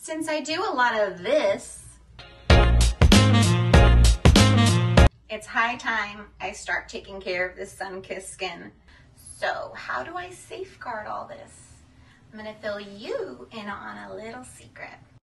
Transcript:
Since I do a lot of this, it's high time I start taking care of this sun-kissed skin. So how do I safeguard all this? I'm gonna fill you in on a little secret.